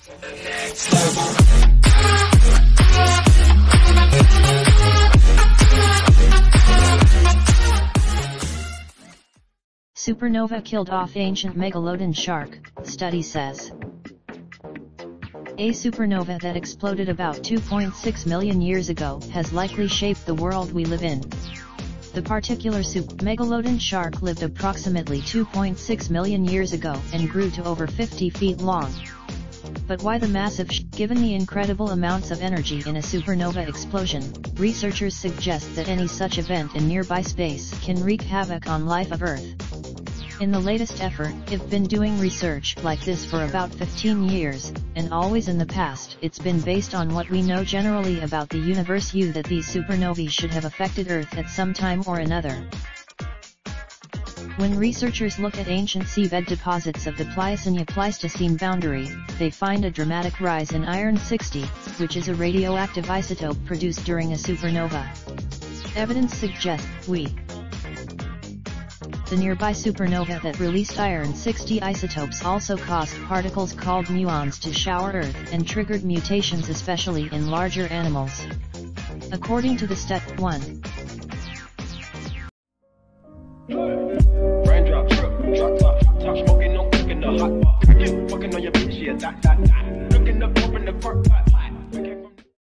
Supernova killed off ancient Megalodon shark, study says. A supernova that exploded about 2.6 million years ago has likely shaped the world we live in. The particular Megalodon shark lived approximately 2.6 million years ago and grew to over 50 feet long. But why the massive given the incredible amounts of energy in a supernova explosion, researchers suggest that any such event in nearby space can wreak havoc on life of Earth. In the latest effort, I've been doing research like this for about 15 years, and always in the past it's been based on what we know generally about the universe that these supernovae should have affected Earth at some time or another. When researchers look at ancient seabed deposits of the Pliocene-Pleistocene boundary, they find a dramatic rise in iron-60, which is a radioactive isotope produced during a supernova. Evidence suggests the nearby supernova that released iron-60 isotopes also caused particles called muons to shower Earth and triggered mutations especially in larger animals. According to the Step 1. Raindrop, drop top smoking, no cooking the hot pot. Fucking on your bitch, yeah, that. Looking up, open the park pot.